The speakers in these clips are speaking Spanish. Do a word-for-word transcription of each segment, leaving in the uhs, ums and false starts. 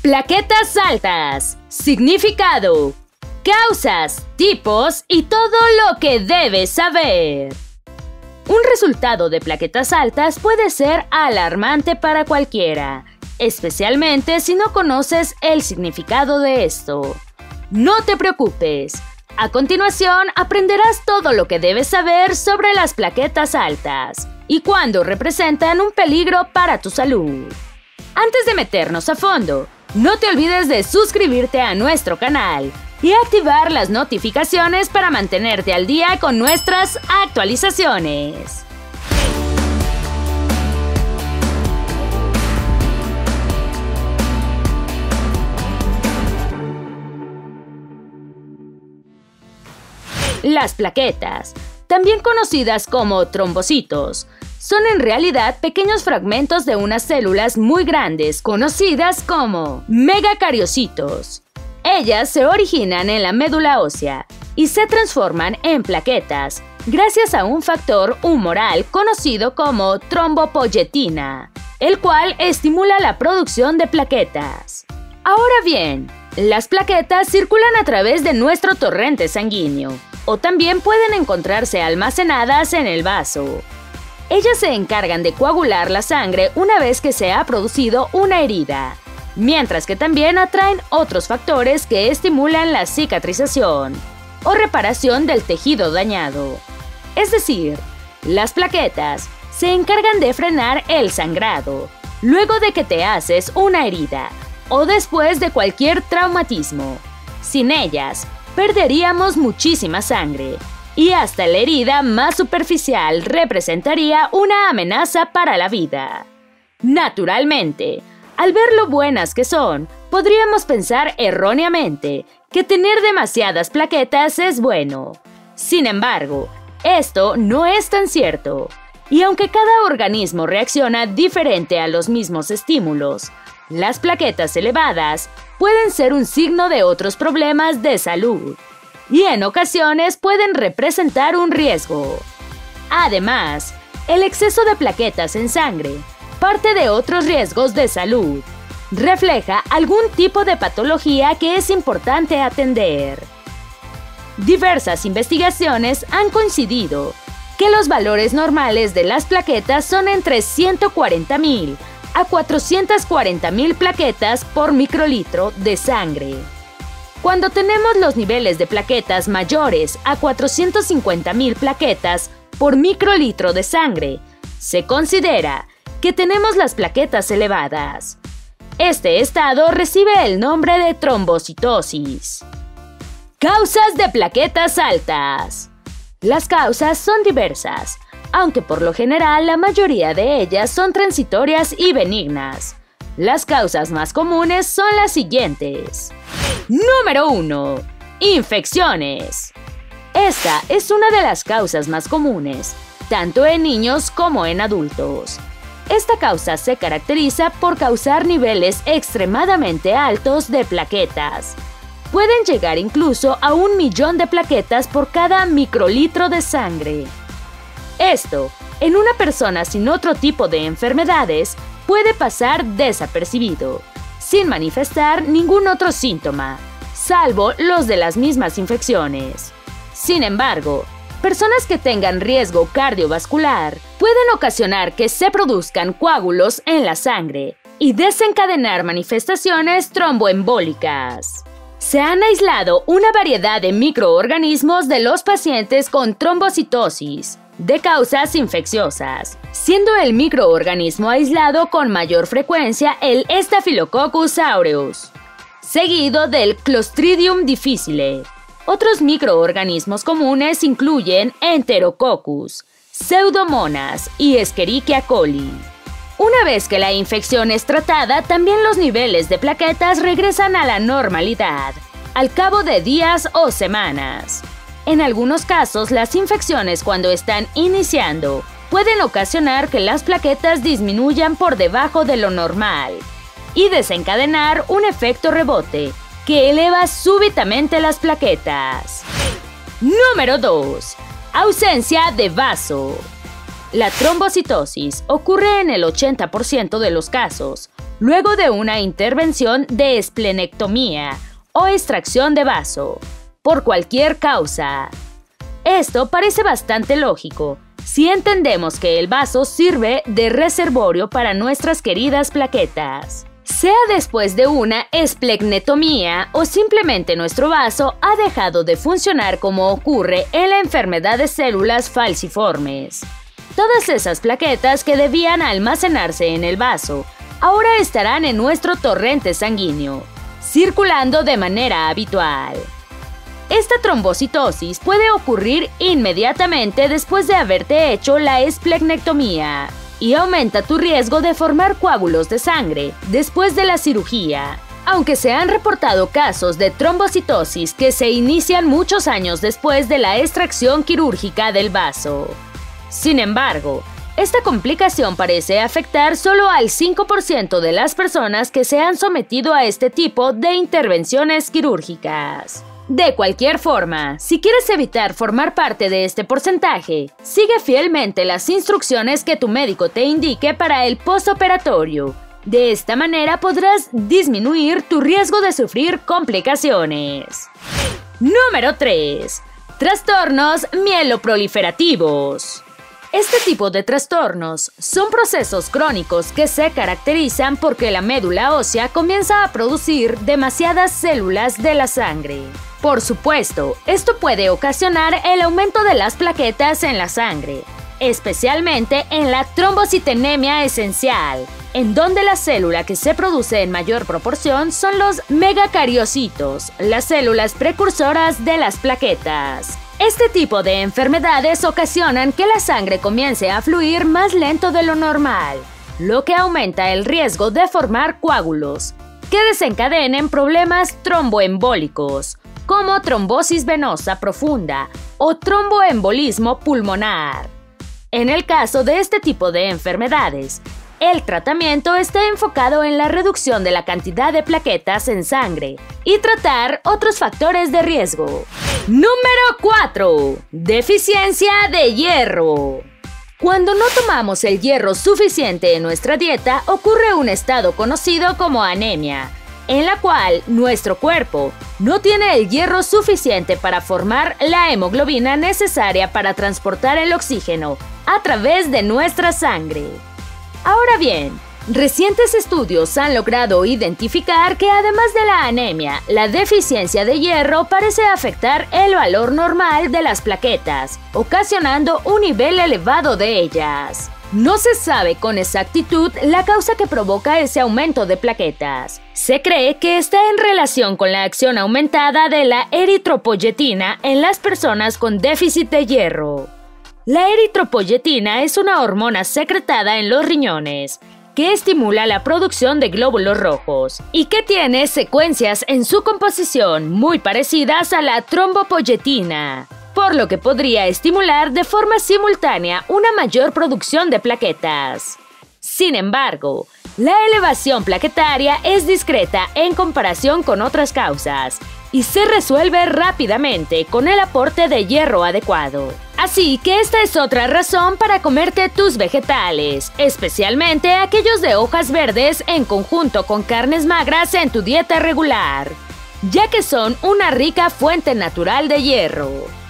Plaquetas altas. Significado, causas, tipos y todo lo que debes saber. Un resultado de plaquetas altas puede ser alarmante para cualquiera, especialmente si no conoces el significado de esto. No te preocupes. A continuación aprenderás todo lo que debes saber sobre las plaquetas altas y cuándo representan un peligro para tu salud. Antes de meternos a fondo, no te olvides de suscribirte a nuestro canal y activar las notificaciones para mantenerte al día con nuestras actualizaciones. Las plaquetas, también conocidas como trombocitos, son en realidad pequeños fragmentos de unas células muy grandes conocidas como megacariocitos. Ellas se originan en la médula ósea y se transforman en plaquetas gracias a un factor humoral conocido como trombopoyetina, el cual estimula la producción de plaquetas. Ahora bien, las plaquetas circulan a través de nuestro torrente sanguíneo, o también pueden encontrarse almacenadas en el vaso. Ellas se encargan de coagular la sangre una vez que se ha producido una herida, mientras que también atraen otros factores que estimulan la cicatrización o reparación del tejido dañado. Es decir, las plaquetas se encargan de frenar el sangrado luego de que te haces una herida o después de cualquier traumatismo. Sin ellas, perderíamos muchísima sangre y hasta la herida más superficial representaría una amenaza para la vida. Naturalmente, al ver lo buenas que son, podríamos pensar erróneamente que tener demasiadas plaquetas es bueno. Sin embargo, esto no es tan cierto. Y aunque cada organismo reacciona diferente a los mismos estímulos, las plaquetas elevadas pueden ser un signo de otros problemas de salud y en ocasiones pueden representar un riesgo. Además, el exceso de plaquetas en sangre, parte de otros riesgos de salud, refleja algún tipo de patología que es importante atender. Diversas investigaciones han coincidido que los valores normales de las plaquetas son entre ciento cuarenta mil a cuatrocientas cuarenta mil plaquetas por microlitro de sangre. Cuando tenemos los niveles de plaquetas mayores a cuatrocientas cincuenta mil plaquetas por microlitro de sangre, se considera que tenemos las plaquetas elevadas. Este estado recibe el nombre de trombocitosis. Causas de plaquetas altas. Las causas son diversas, aunque por lo general la mayoría de ellas son transitorias y benignas. Las causas más comunes son las siguientes. Número uno. Infecciones. Esta es una de las causas más comunes, tanto en niños como en adultos. Esta causa se caracteriza por causar niveles extremadamente altos de plaquetas. Pueden llegar incluso a un millón de plaquetas por cada microlitro de sangre. Esto, en una persona sin otro tipo de enfermedades, puede pasar desapercibido, sin manifestar ningún otro síntoma, salvo los de las mismas infecciones. Sin embargo, personas que tengan riesgo cardiovascular pueden ocasionar que se produzcan coágulos en la sangre y desencadenar manifestaciones tromboembólicas. Se han aislado una variedad de microorganismos de los pacientes con trombocitosis de causas infecciosas, siendo el microorganismo aislado con mayor frecuencia el Staphylococcus aureus, seguido del Clostridium difficile. Otros microorganismos comunes incluyen Enterococcus, Pseudomonas y Escherichia coli. Una vez que la infección es tratada, también los niveles de plaquetas regresan a la normalidad, al cabo de días o semanas. En algunos casos, las infecciones cuando están iniciando pueden ocasionar que las plaquetas disminuyan por debajo de lo normal y desencadenar un efecto rebote que eleva súbitamente las plaquetas. Número dos. Ausencia de vaso. La trombocitosis ocurre en el ochenta por ciento de los casos, luego de una intervención de esplenectomía o extracción de vaso, por cualquier causa. Esto parece bastante lógico si entendemos que el vaso sirve de reservorio para nuestras queridas plaquetas. Sea después de una esplenectomía o simplemente nuestro vaso ha dejado de funcionar como ocurre en la enfermedad de células falciformes. Todas esas plaquetas que debían almacenarse en el vaso ahora estarán en nuestro torrente sanguíneo, circulando de manera habitual. Esta trombocitosis puede ocurrir inmediatamente después de haberte hecho la esplenectomía y aumenta tu riesgo de formar coágulos de sangre después de la cirugía, aunque se han reportado casos de trombocitosis que se inician muchos años después de la extracción quirúrgica del vaso. Sin embargo, esta complicación parece afectar solo al cinco por ciento de las personas que se han sometido a este tipo de intervenciones quirúrgicas. De cualquier forma, si quieres evitar formar parte de este porcentaje, sigue fielmente las instrucciones que tu médico te indique para el postoperatorio. De esta manera podrás disminuir tu riesgo de sufrir complicaciones. Número tres. Trastornos mieloproliferativos. Este tipo de trastornos son procesos crónicos que se caracterizan porque la médula ósea comienza a producir demasiadas células de la sangre. Por supuesto, esto puede ocasionar el aumento de las plaquetas en la sangre, especialmente en la trombocitopenia esencial, en donde la célula que se produce en mayor proporción son los megacariocitos, las células precursoras de las plaquetas. Este tipo de enfermedades ocasionan que la sangre comience a fluir más lento de lo normal, lo que aumenta el riesgo de formar coágulos, que desencadenen problemas tromboembólicos, como trombosis venosa profunda o tromboembolismo pulmonar. En el caso de este tipo de enfermedades, el tratamiento está enfocado en la reducción de la cantidad de plaquetas en sangre y tratar otros factores de riesgo. Número cuatro. Deficiencia de hierro. Cuando no tomamos el hierro suficiente en nuestra dieta, ocurre un estado conocido como anemia, en la cual nuestro cuerpo no tiene el hierro suficiente para formar la hemoglobina necesaria para transportar el oxígeno a través de nuestra sangre. Ahora bien, recientes estudios han logrado identificar que además de la anemia, la deficiencia de hierro parece afectar el valor normal de las plaquetas, ocasionando un nivel elevado de ellas. No se sabe con exactitud la causa que provoca ese aumento de plaquetas. Se cree que está en relación con la acción aumentada de la eritropoyetina en las personas con déficit de hierro. La eritropoyetina es una hormona secretada en los riñones que estimula la producción de glóbulos rojos y que tiene secuencias en su composición muy parecidas a la trombopoyetina, por lo que podría estimular de forma simultánea una mayor producción de plaquetas. Sin embargo, la elevación plaquetaria es discreta en comparación con otras causas y se resuelve rápidamente con el aporte de hierro adecuado. Así que esta es otra razón para comerte tus vegetales, especialmente aquellos de hojas verdes en conjunto con carnes magras en tu dieta regular, ya que son una rica fuente natural de hierro.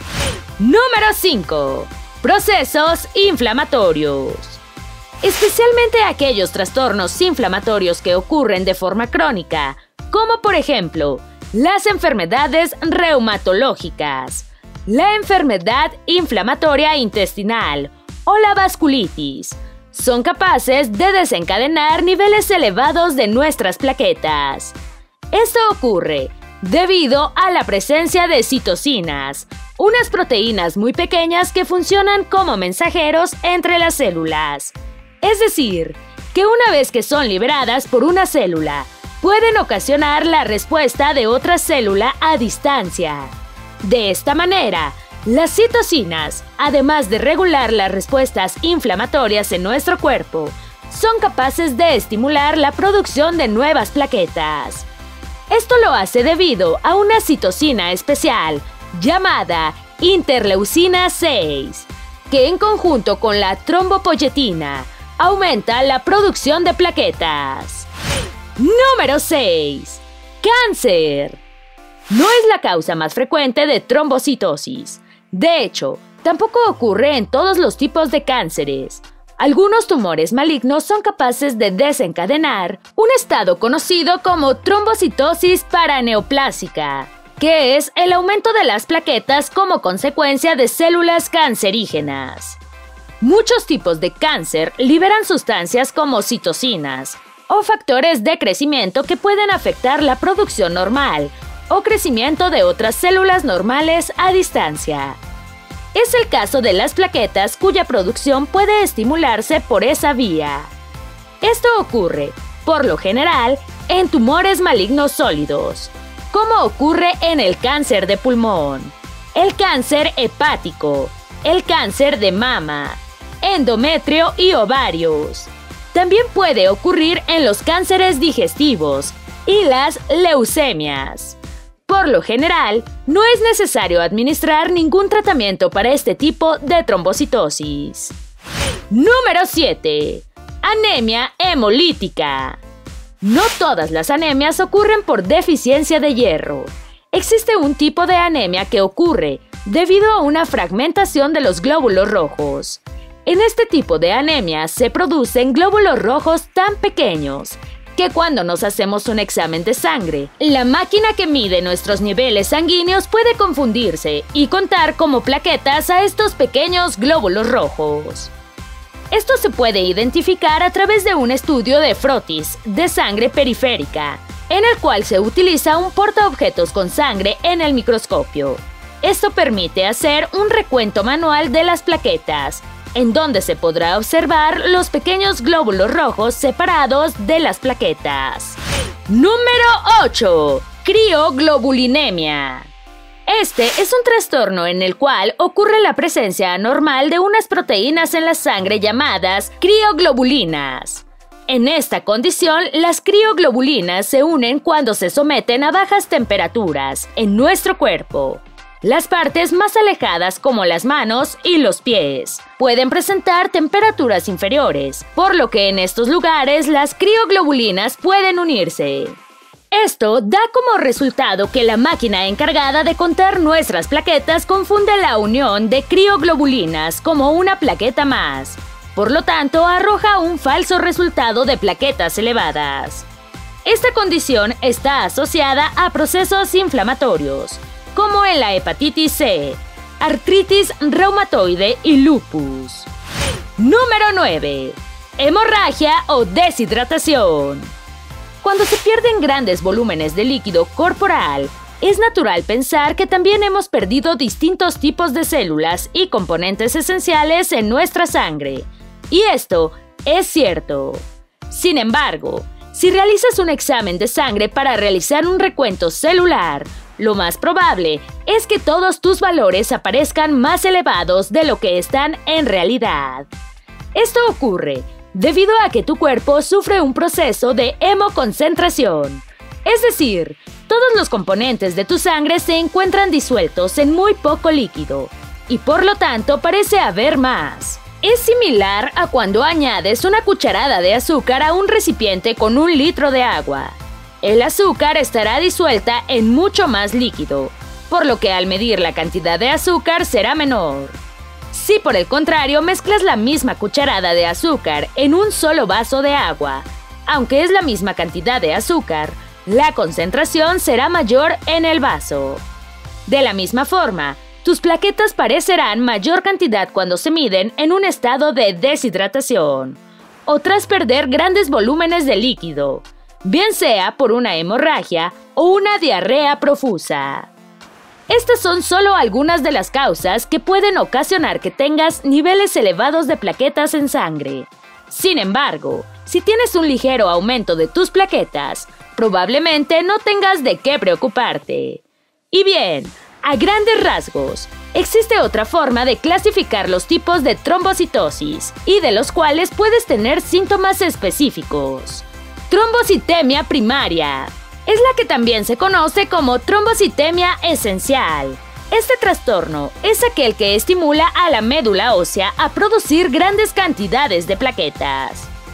Número cinco. Procesos inflamatorios. Especialmente aquellos trastornos inflamatorios que ocurren de forma crónica, como por ejemplo, las enfermedades reumatológicas, la enfermedad inflamatoria intestinal o la vasculitis, son capaces de desencadenar niveles elevados de nuestras plaquetas. Esto ocurre debido a la presencia de citocinas, unas proteínas muy pequeñas que funcionan como mensajeros entre las células. Es decir, que una vez que son liberadas por una célula, pueden ocasionar la respuesta de otra célula a distancia. De esta manera, las citocinas, además de regular las respuestas inflamatorias en nuestro cuerpo, son capaces de estimular la producción de nuevas plaquetas. Esto lo hace debido a una citocina especial llamada interleucina seis, que en conjunto con la trombopoyetina aumenta la producción de plaquetas. Número seis. Cáncer. No es la causa más frecuente de trombocitosis. De hecho, tampoco ocurre en todos los tipos de cánceres. Algunos tumores malignos son capaces de desencadenar un estado conocido como trombocitosis paraneoplásica, que es el aumento de las plaquetas como consecuencia de células cancerígenas. Muchos tipos de cáncer liberan sustancias como citocinas o factores de crecimiento que pueden afectar la producción normal o crecimiento de otras células normales a distancia. Es el caso de las plaquetas cuya producción puede estimularse por esa vía. Esto ocurre, por lo general, en tumores malignos sólidos, como ocurre en el cáncer de pulmón, el cáncer hepático, el cáncer de mama, endometrio y ovarios. También puede ocurrir en los cánceres digestivos y las leucemias. Por lo general, no es necesario administrar ningún tratamiento para este tipo de trombocitosis. Número siete. Anemia hemolítica. No todas las anemias ocurren por deficiencia de hierro. Existe un tipo de anemia que ocurre debido a una fragmentación de los glóbulos rojos. En este tipo de anemia se producen glóbulos rojos tan pequeños que cuando nos hacemos un examen de sangre, la máquina que mide nuestros niveles sanguíneos puede confundirse y contar como plaquetas a estos pequeños glóbulos rojos. Esto se puede identificar a través de un estudio de frotis de sangre periférica, en el cual se utiliza un portaobjetos con sangre en el microscopio. Esto permite hacer un recuento manual de las plaquetas, en donde se podrá observar los pequeños glóbulos rojos separados de las plaquetas. Número ocho. Crioglobulinemia. Este es un trastorno en el cual ocurre la presencia anormal de unas proteínas en la sangre llamadas crioglobulinas. En esta condición, las crioglobulinas se unen cuando se someten a bajas temperaturas en nuestro cuerpo. Las partes más alejadas, como las manos y los pies, pueden presentar temperaturas inferiores, por lo que en estos lugares las crioglobulinas pueden unirse. Esto da como resultado que la máquina encargada de contar nuestras plaquetas confunde la unión de crioglobulinas como una plaqueta más. Por lo tanto, arroja un falso resultado de plaquetas elevadas. Esta condición está asociada a procesos inflamatorios, como en la hepatitis C, artritis reumatoide y lupus. Número nueve. Hemorragia o deshidratación. Cuando se pierden grandes volúmenes de líquido corporal, es natural pensar que también hemos perdido distintos tipos de células y componentes esenciales en nuestra sangre. Y esto es cierto. Sin embargo, si realizas un examen de sangre para realizar un recuento celular, lo más probable es que todos tus valores aparezcan más elevados de lo que están en realidad. Esto ocurre debido a que tu cuerpo sufre un proceso de hemoconcentración. Es decir, todos los componentes de tu sangre se encuentran disueltos en muy poco líquido, y por lo tanto parece haber más. Es similar a cuando añades una cucharada de azúcar a un recipiente con un litro de agua. El azúcar estará disuelta en mucho más líquido, por lo que al medir la cantidad de azúcar será menor. Si por el contrario mezclas la misma cucharada de azúcar en un solo vaso de agua, aunque es la misma cantidad de azúcar, la concentración será mayor en el vaso. De la misma forma, tus plaquetas parecerán mayor cantidad cuando se miden en un estado de deshidratación o tras perder grandes volúmenes de líquido, bien sea por una hemorragia o una diarrea profusa. Estas son solo algunas de las causas que pueden ocasionar que tengas niveles elevados de plaquetas en sangre. Sin embargo, si tienes un ligero aumento de tus plaquetas, probablemente no tengas de qué preocuparte. Y bien, a grandes rasgos, existe otra forma de clasificar los tipos de trombocitosis y de los cuales puedes tener síntomas específicos. Trombocitemia primaria. Es la que también se conoce como trombocitemia esencial. Este trastorno es aquel que estimula a la médula ósea a producir grandes cantidades de plaquetas.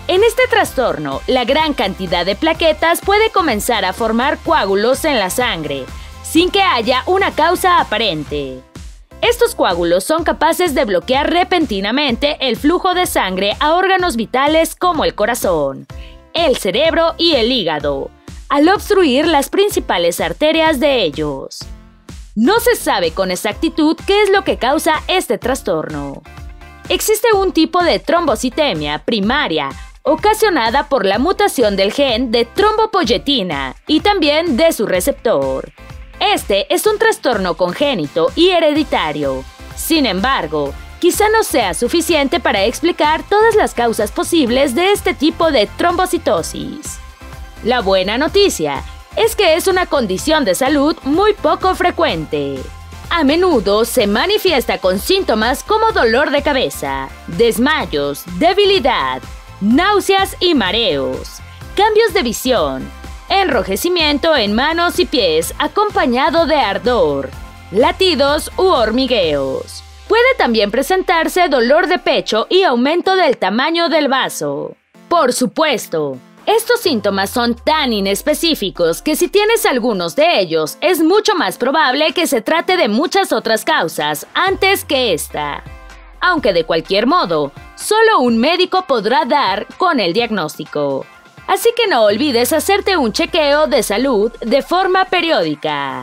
En este trastorno, la gran cantidad de plaquetas puede comenzar a formar coágulos en la sangre, sin que haya una causa aparente. Estos coágulos son capaces de bloquear repentinamente el flujo de sangre a órganos vitales como el corazón, el cerebro y el hígado, al obstruir las principales arterias de ellos. No se sabe con exactitud qué es lo que causa este trastorno. Existe un tipo de trombocitemia primaria ocasionada por la mutación del gen de trombopoyetina y también de su receptor. Este es un trastorno congénito y hereditario. Sin embargo, quizá no sea suficiente para explicar todas las causas posibles de este tipo de trombocitosis. La buena noticia es que es una condición de salud muy poco frecuente. A menudo se manifiesta con síntomas como dolor de cabeza, desmayos, debilidad, náuseas y mareos, cambios de visión, enrojecimiento en manos y pies acompañado de ardor, latidos u hormigueos. Puede también presentarse dolor de pecho y aumento del tamaño del vaso. Por supuesto, estos síntomas son tan inespecíficos que si tienes algunos de ellos, es mucho más probable que se trate de muchas otras causas antes que esta. Aunque de cualquier modo, solo un médico podrá dar con el diagnóstico. Así que no olvides hacerte un chequeo de salud de forma periódica.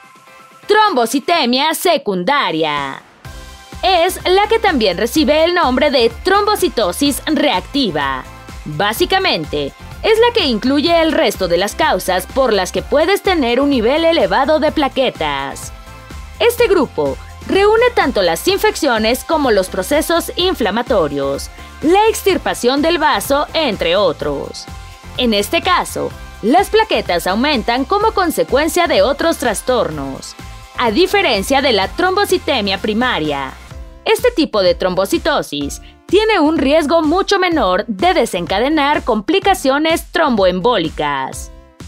Trombocitemia secundaria. Es la que también recibe el nombre de trombocitosis reactiva. Básicamente, es la que incluye el resto de las causas por las que puedes tener un nivel elevado de plaquetas. Este grupo reúne tanto las infecciones como los procesos inflamatorios, la extirpación del vaso, entre otros. En este caso, las plaquetas aumentan como consecuencia de otros trastornos, a diferencia de la trombocitemia primaria. Este tipo de trombocitosis tiene un riesgo mucho menor de desencadenar complicaciones tromboembólicas.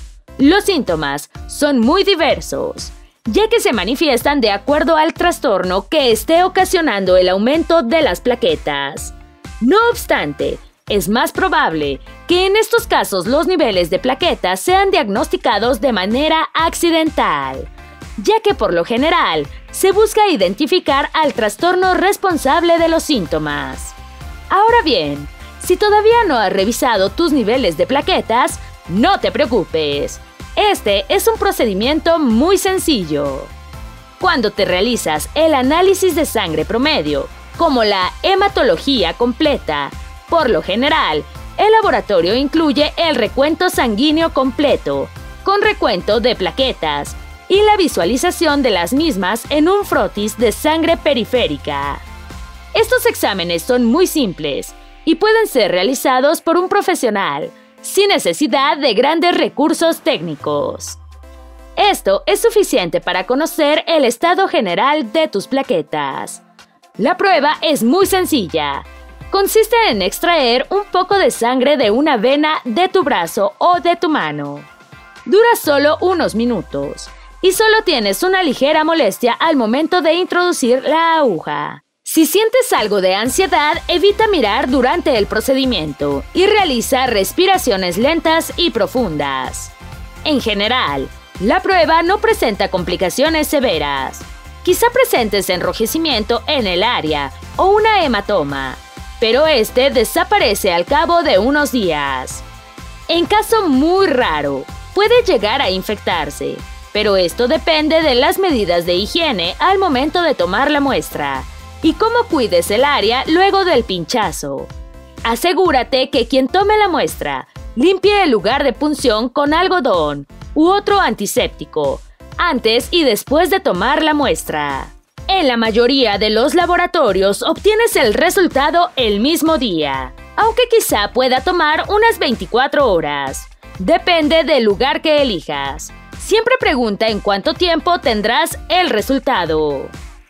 Los síntomas son muy diversos, ya que se manifiestan de acuerdo al trastorno que esté ocasionando el aumento de las plaquetas. No obstante, es más probable que en estos casos los niveles de plaquetas sean diagnosticados de manera accidental, ya que por lo general se busca identificar al trastorno responsable de los síntomas. Ahora bien, si todavía no has revisado tus niveles de plaquetas, no te preocupes. Este es un procedimiento muy sencillo. Cuando te realizas el análisis de sangre promedio, como la hematología completa, por lo general, el laboratorio incluye el recuento sanguíneo completo, con recuento de plaquetas, y la visualización de las mismas en un frotis de sangre periférica. Estos exámenes son muy simples y pueden ser realizados por un profesional, sin necesidad de grandes recursos técnicos. Esto es suficiente para conocer el estado general de tus plaquetas. La prueba es muy sencilla. Consiste en extraer un poco de sangre de una vena de tu brazo o de tu mano. Dura solo unos minutos y solo tienes una ligera molestia al momento de introducir la aguja. Si sientes algo de ansiedad, evita mirar durante el procedimiento y realiza respiraciones lentas y profundas. En general, la prueba no presenta complicaciones severas. Quizá presentes enrojecimiento en el área o una hematoma, pero este desaparece al cabo de unos días. En caso muy raro, puede llegar a infectarse, pero esto depende de las medidas de higiene al momento de tomar la muestra y cómo cuides el área luego del pinchazo. Asegúrate que quien tome la muestra limpie el lugar de punción con algodón u otro antiséptico antes y después de tomar la muestra. En la mayoría de los laboratorios obtienes el resultado el mismo día, aunque quizá pueda tomar unas veinticuatro horas. Depende del lugar que elijas. Siempre pregunta en cuánto tiempo tendrás el resultado.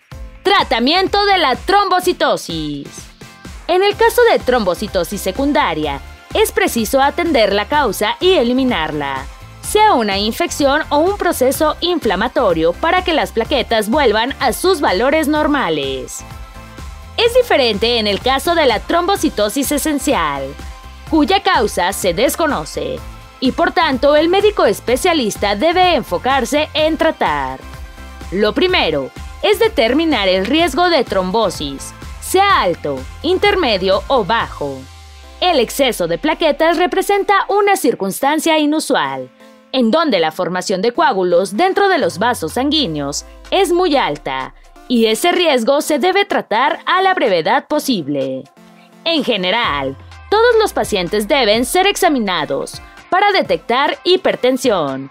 Tratamiento de la trombocitosis. En el caso de trombocitosis secundaria, es preciso atender la causa y eliminarla, sea una infección o un proceso inflamatorio, para que las plaquetas vuelvan a sus valores normales. Es diferente en el caso de la trombocitosis esencial. cuya causa se desconoce, y por tanto el médico especialista debe enfocarse en tratar. Lo primero es determinar el riesgo de trombosis, sea alto, intermedio o bajo. El exceso de plaquetas representa una circunstancia inusual, en donde la formación de coágulos dentro de los vasos sanguíneos es muy alta, y ese riesgo se debe tratar a la brevedad posible. En general, todos los pacientes deben ser examinados para detectar hipertensión,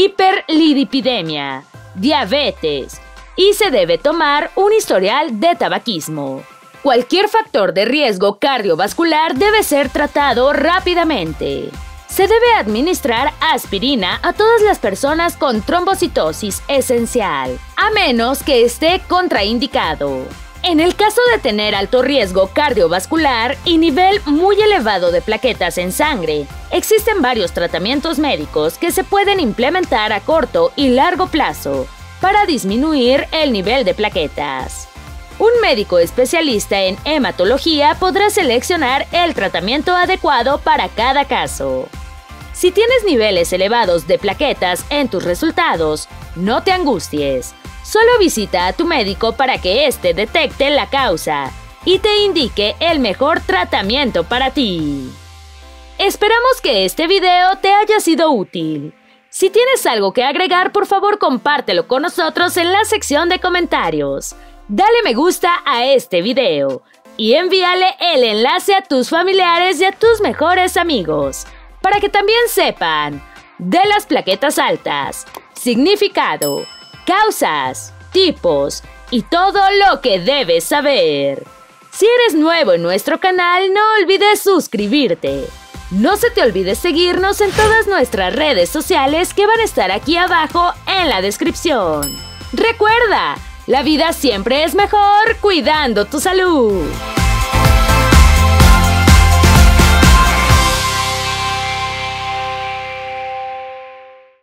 hiperlipidemia, diabetes, y se debe tomar un historial de tabaquismo. Cualquier factor de riesgo cardiovascular debe ser tratado rápidamente. Se debe administrar aspirina a todas las personas con trombocitosis esencial, a menos que esté contraindicado. En el caso de tener alto riesgo cardiovascular y nivel muy elevado de plaquetas en sangre, existen varios tratamientos médicos que se pueden implementar a corto y largo plazo para disminuir el nivel de plaquetas. Un médico especialista en hematología podrá seleccionar el tratamiento adecuado para cada caso. Si tienes niveles elevados de plaquetas en tus resultados, no te angusties. Solo visita a tu médico para que éste detecte la causa y te indique el mejor tratamiento para ti. Esperamos que este video te haya sido útil. Si tienes algo que agregar, por favor compártelo con nosotros en la sección de comentarios. Dale me gusta a este video y envíale el enlace a tus familiares y a tus mejores amigos, para que también sepan de las plaquetas altas, significado, causas, tipos y todo lo que debes saber. Si eres nuevo en nuestro canal, no olvides suscribirte. No se te olvide seguirnos en todas nuestras redes sociales que van a estar aquí abajo en la descripción. Recuerda, la vida siempre es mejor cuidando tu salud.